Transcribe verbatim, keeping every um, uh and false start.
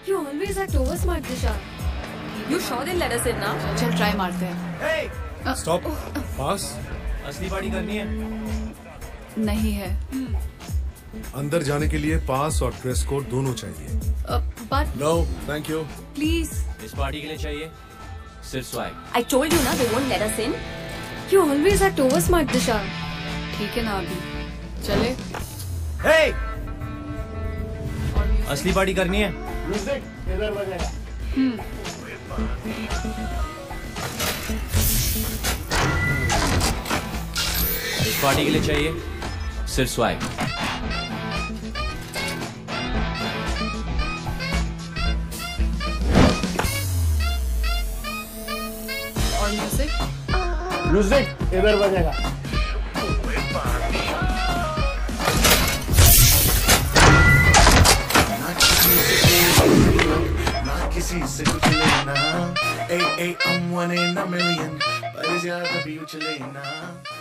You always act over smart, Disha. You sure they'll let us in now? चल try मारते हैं। Hey! Stop. पास। असली party करनी है? नहीं है। अंदर जाने के लिए पास और ड्रेस कोड दोनों चाहिए। But No, thank you. please. इस पार्टी के लिए चाहिए सिर्फ swag. I told you na they won't let us in. You always act over smart, Disha. ठीक है ना अभी। चले। Hey! असली पार्टी करनी है? म्यूजिक इधर बजेगा। इस पार्टी के लिए चाहिए सिर्फ स्वैग। और म्यूजिक? म्यूजिक इधर बजेगा। किसी से कुछ लेना, ए ए I'm one in a million, पर इस यार कभी उछले ना।